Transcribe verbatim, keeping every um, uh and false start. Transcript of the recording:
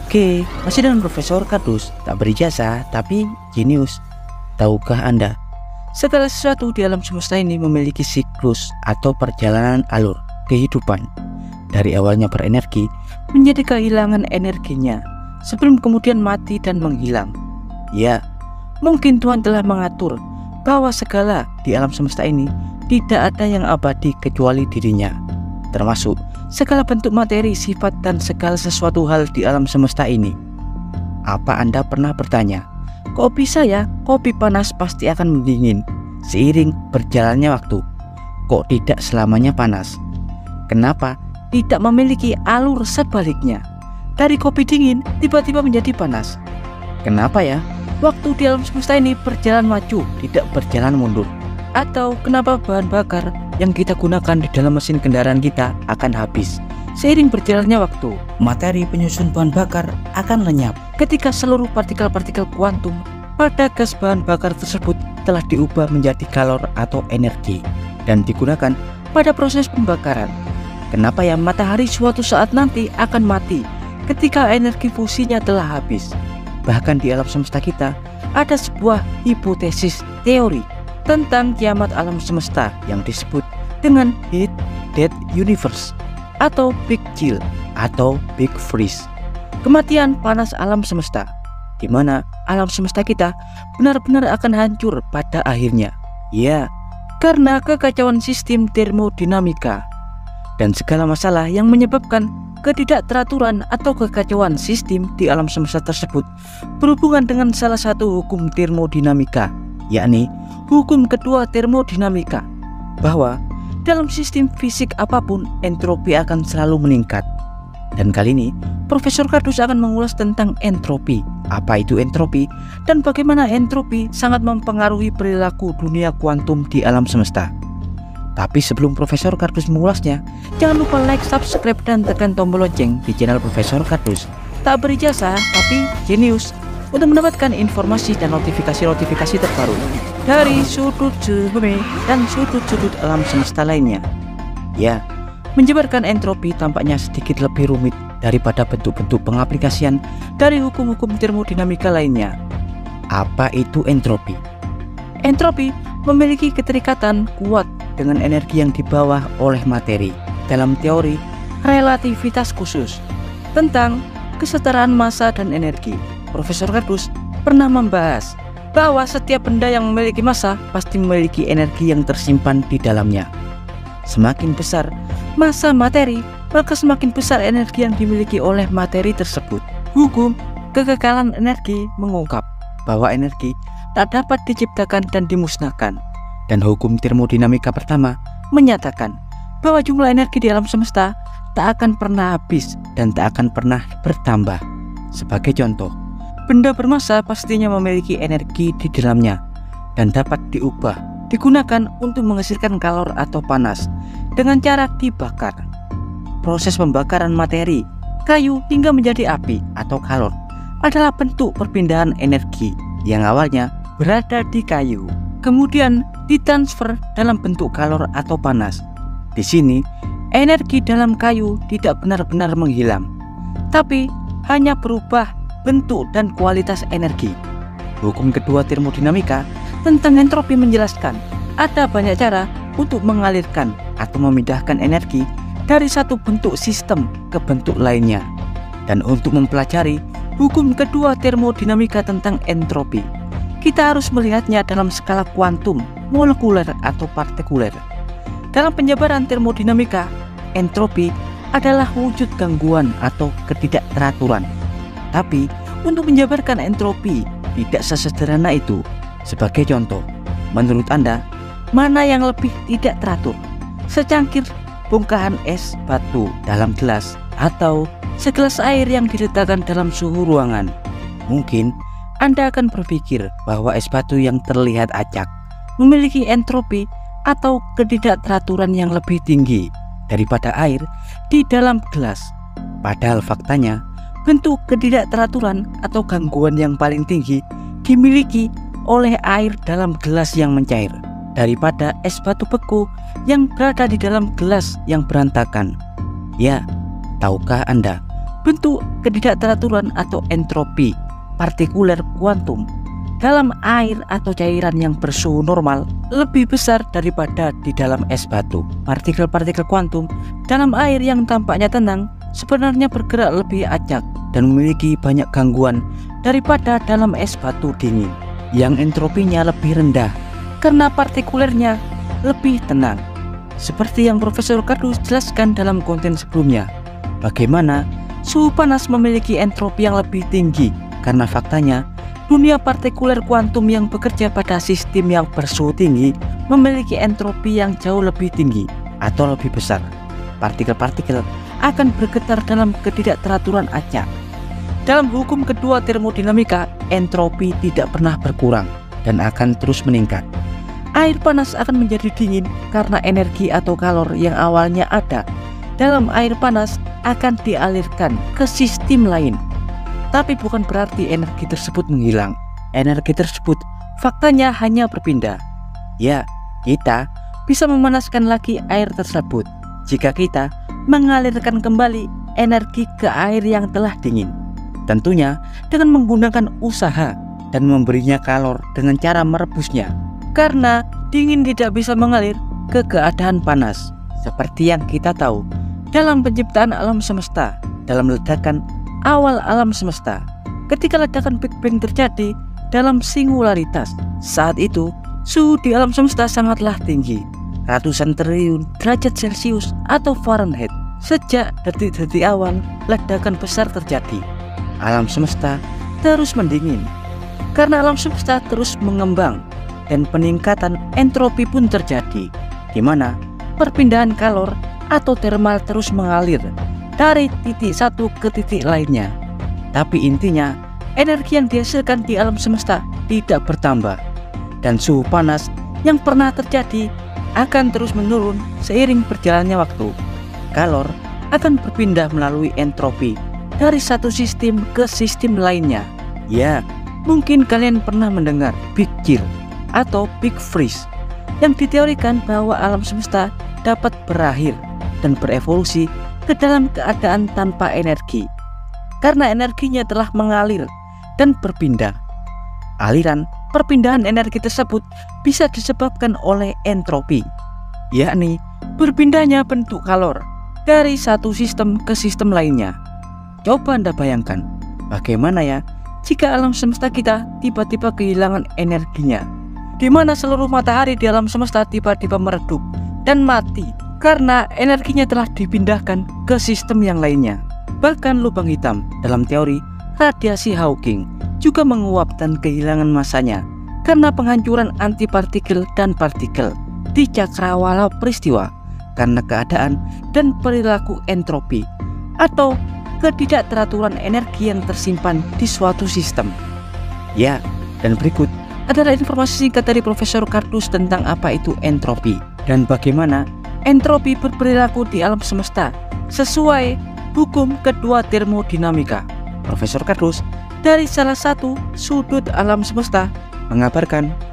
Oke, masih dengan Profesor Kardus, tak berijazah tapi jenius. Tahukah Anda, segala sesuatu di alam semesta ini memiliki siklus atau perjalanan alur kehidupan. Dari awalnya berenergi menjadi kehilangan energinya, sebelum kemudian mati dan menghilang. Ya, mungkin Tuhan telah mengatur bahwa segala di alam semesta ini tidak ada yang abadi kecuali dirinya, termasuk segala bentuk materi, sifat, dan segala sesuatu hal di alam semesta ini. Apa Anda pernah bertanya, kok bisa ya kopi panas pasti akan mendingin seiring berjalannya waktu? Kok tidak selamanya panas? Kenapa tidak memiliki alur sebaliknya? Dari kopi dingin tiba-tiba menjadi panas. Kenapa ya waktu di alam semesta ini berjalan maju, tidak berjalan mundur? Atau kenapa bahan bakar yang kita gunakan di dalam mesin kendaraan kita akan habis seiring berjalannya waktu? Materi penyusun bahan bakar akan lenyap ketika seluruh partikel-partikel kuantum pada gas bahan bakar tersebut telah diubah menjadi kalor atau energi dan digunakan pada proses pembakaran. Kenapa ya matahari suatu saat nanti akan mati ketika energi fusinya telah habis? Bahkan di alam semesta kita ada sebuah hipotesis teori tentang kiamat alam semesta yang disebut dengan Heat Death Universe atau Big Chill atau Big Freeze, kematian panas alam semesta, di mana alam semesta kita benar-benar akan hancur pada akhirnya. Ya, karena kekacauan sistem termodinamika dan segala masalah yang menyebabkan ketidakteraturan atau kekacauan sistem di alam semesta tersebut berhubungan dengan salah satu hukum termodinamika, yakni hukum kedua termodinamika, bahwa dalam sistem fisik apapun entropi akan selalu meningkat. Dan kali ini Profesor Kardus akan mengulas tentang entropi, apa itu entropi, dan bagaimana entropi sangat mempengaruhi perilaku dunia kuantum di alam semesta. Tapi sebelum Profesor Kardus mengulasnya, jangan lupa like, subscribe, dan tekan tombol lonceng di channel Profesor Kardus. Tak berijazah tapi jenius, untuk mendapatkan informasi dan notifikasi-notifikasi terbaru dari sudut bumi dan sudut-sudut alam semesta lainnya. Ya, menjabarkan entropi tampaknya sedikit lebih rumit daripada bentuk-bentuk pengaplikasian dari hukum-hukum termodinamika lainnya. Apa itu entropi? Entropi memiliki keterikatan kuat dengan energi yang dibawa oleh materi dalam teori relativitas khusus tentang kesetaraan massa dan energi. Profesor Kardus pernah membahas bahwa setiap benda yang memiliki massa pasti memiliki energi yang tersimpan di dalamnya. Semakin besar massa materi, maka semakin besar energi yang dimiliki oleh materi tersebut. Hukum kekekalan energi mengungkap bahwa energi tak dapat diciptakan dan dimusnahkan. Dan hukum termodinamika pertama menyatakan bahwa jumlah energi di alam semesta tak akan pernah habis dan tak akan pernah bertambah. Sebagai contoh, benda bermassa pastinya memiliki energi di dalamnya dan dapat diubah, digunakan untuk menghasilkan kalor atau panas dengan cara dibakar. Proses pembakaran materi, kayu hingga menjadi api atau kalor adalah bentuk perpindahan energi yang awalnya berada di kayu, kemudian ditransfer dalam bentuk kalor atau panas. Di sini, energi dalam kayu tidak benar-benar menghilang, tapi hanya berubah bentuk dan kualitas energi. Hukum kedua termodinamika tentang entropi menjelaskan ada banyak cara untuk mengalirkan atau memindahkan energi dari satu bentuk sistem ke bentuk lainnya. Dan untuk mempelajari hukum kedua termodinamika tentang entropi, kita harus melihatnya dalam skala kuantum, molekuler, atau partikuler. Dalam penjabaran termodinamika, entropi adalah wujud gangguan atau ketidakteraturan. Tapi untuk menjabarkan entropi tidak sesederhana itu. Sebagai contoh, menurut Anda, mana yang lebih tidak teratur? Secangkir bongkahan es batu dalam gelas atau segelas air yang diletakkan dalam suhu ruangan? Mungkin Anda akan berpikir bahwa es batu yang terlihat acak memiliki entropi atau ketidakteraturan yang lebih tinggi daripada air di dalam gelas. Padahal faktanya, bentuk ketidakteraturan atau gangguan yang paling tinggi dimiliki oleh air dalam gelas yang mencair daripada es batu beku yang berada di dalam gelas yang berantakan. Ya, tahukah Anda bentuk ketidakteraturan atau entropi partikuler kuantum dalam air atau cairan yang bersuhu normal lebih besar daripada di dalam es batu. Partikel-partikel kuantum dalam air yang tampaknya tenang sebenarnya bergerak lebih acak dan memiliki banyak gangguan daripada dalam es batu dingin yang entropinya lebih rendah karena partikulernya lebih tenang. Seperti yang Profesor Kardus jelaskan dalam konten sebelumnya, bagaimana suhu panas memiliki entropi yang lebih tinggi karena faktanya dunia partikuler kuantum yang bekerja pada sistem yang bersuhu tinggi memiliki entropi yang jauh lebih tinggi atau lebih besar. Partikel-partikel akan bergetar dalam ketidakteraturan acak. Dalam hukum kedua termodinamika, entropi tidak pernah berkurang dan akan terus meningkat. Air panas akan menjadi dingin karena energi atau kalor yang awalnya ada dalam air panas akan dialirkan ke sistem lain. Tapi bukan berarti energi tersebut menghilang. Energi tersebut faktanya hanya berpindah. Ya, kita bisa memanaskan lagi air tersebut jika kita mengalirkan kembali energi ke air yang telah dingin. Tentunya dengan menggunakan usaha dan memberinya kalor dengan cara merebusnya. Karena dingin tidak bisa mengalir ke keadaan panas. Seperti yang kita tahu dalam penciptaan alam semesta, dalam ledakan awal alam semesta, ketika ledakan Big Bang terjadi dalam singularitas, saat itu suhu di alam semesta sangatlah tinggi, ratusan triliun derajat Celcius atau Fahrenheit. Sejak detik-detik awal ledakan besar terjadi, alam semesta terus mendingin karena alam semesta terus mengembang dan peningkatan entropi pun terjadi, di mana perpindahan kalor atau thermal terus mengalir dari titik satu ke titik lainnya. Tapi intinya, energi yang dihasilkan di alam semesta tidak bertambah, dan suhu panas yang pernah terjadi akan terus menurun seiring berjalannya waktu. Kalor akan berpindah melalui entropi dari satu sistem ke sistem lainnya. Ya, mungkin kalian pernah mendengar Big Chill atau Big Freeze yang diteorikan bahwa alam semesta dapat berakhir dan berevolusi ke dalam keadaan tanpa energi karena energinya telah mengalir dan berpindah. Aliran perpindahan energi tersebut bisa disebabkan oleh entropi, yakni berpindahnya bentuk kalor dari satu sistem ke sistem lainnya. Coba Anda bayangkan bagaimana ya jika alam semesta kita tiba-tiba kehilangan energinya, di mana seluruh matahari di alam semesta tiba-tiba meredup dan mati karena energinya telah dipindahkan ke sistem yang lainnya. Bahkan lubang hitam dalam teori radiasi Hawking juga menguap dan kehilangan masanya karena penghancuran antipartikel dan partikel di cakrawala peristiwa karena keadaan dan perilaku entropi atau ketidakteraturan energi yang tersimpan di suatu sistem. Ya, dan berikut adalah informasi singkat dari Profesor Kardus tentang apa itu entropi dan bagaimana entropi berperilaku di alam semesta sesuai hukum kedua termodinamika. Profesor Kardus dari salah satu sudut alam semesta mengabarkan